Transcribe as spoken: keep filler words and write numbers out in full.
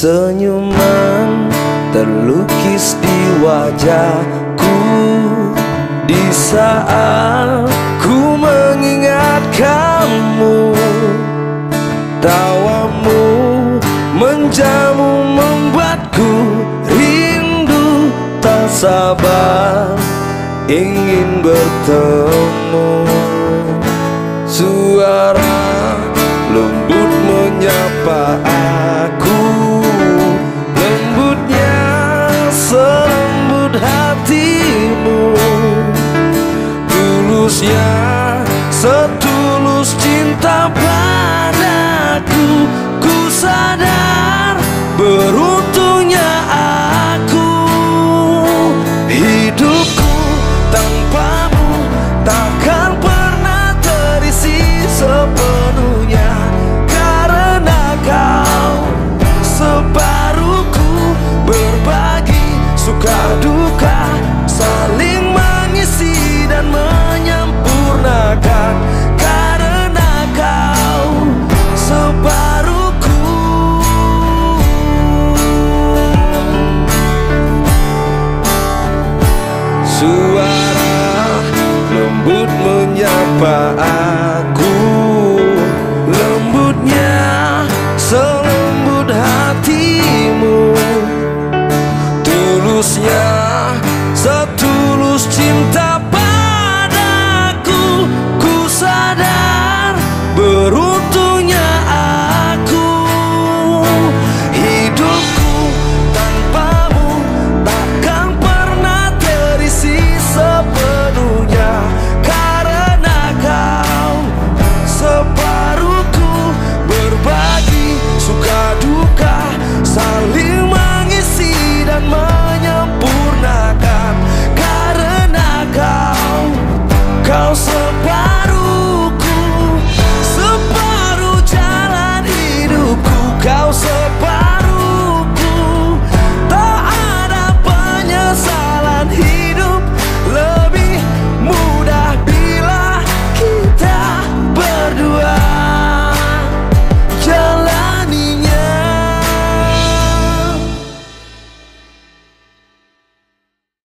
Senyuman terlukis di wajahku di saat ku mengingat kamu. Tawamu menjamu membuatku rindu, tak sabar ingin bertemu. Suara lembut menyapa aku, lembutnya selembut hatimu, tulusnya setulus cinta padaku. Ku sadar beruntungnya aku, hidupku tanpamu takkan pernah terisi sepenuhnya, karena kau separuhku, berbagi suka duka, saling mengisi dan menyempurnakan, karena kau separuhku. Suara lembut menyapa